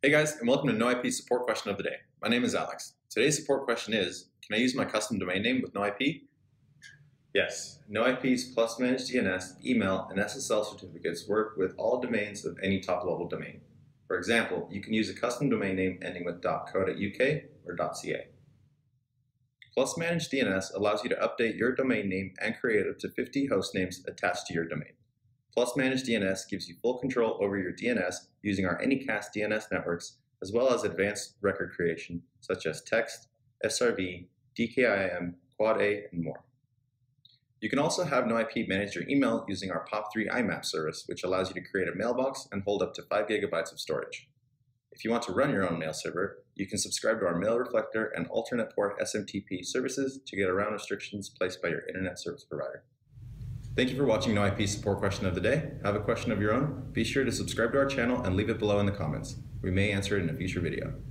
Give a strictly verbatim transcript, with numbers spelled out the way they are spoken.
Hey guys, and welcome to NoIP support question of the day. My name is Alex. Today's support question is, can I use my custom domain name with NoIP? Yes, NoIP's Plus Managed D N S, email, and S S L certificates work with all domains of any top-level domain. For example, you can use a custom domain name ending with .co.uk or .ca. Plus Managed D N S allows you to update your domain name and create up to fifty host names attached to your domain. Plus Managed D N S gives you full control over your D N S using our Anycast D N S networks, as well as advanced record creation such as text, S R V, D K I M, Quad A, and more. You can also have NoIP manage your email using our POP three I MAP service, which allows you to create a mailbox and hold up to five gigabytes of storage. If you want to run your own mail server, you can subscribe to our Mail Reflector and alternate port S M T P services to get around restrictions placed by your internet service provider. Thank you for watching NoIP support question of the day. Have a question of your own? Be sure to subscribe to our channel and leave it below in the comments. We may answer it in a future video.